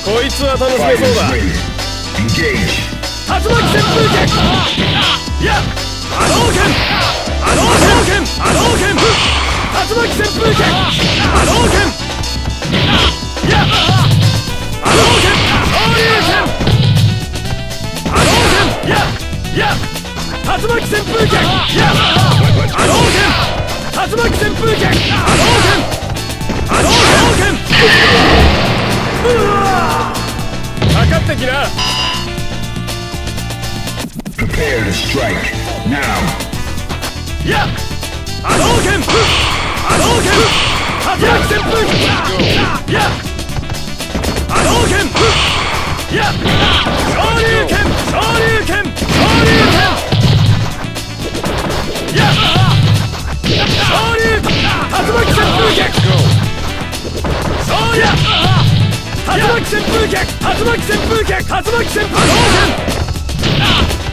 こいつは楽しめそうだ。竜巻旋風剣。いや、波動拳。波動拳。波動拳。竜巻旋風剣。波動拳。いや、波動拳。昇竜拳。波動拳。いや、いや、竜巻旋風剣。いや、波動拳。竜巻旋風剣。波動拳。波動拳。うわー、かかってきな。 Prepare to strike now. いや、波動拳。波動拳。竜巻旋風剣。いや、波動拳。いや、昇竜拳。昇竜拳。昇竜拳。いや、昇竜。竜巻旋風剣。そうや。竜巻旋風剣。竜巻旋風剣。竜巻旋風剣。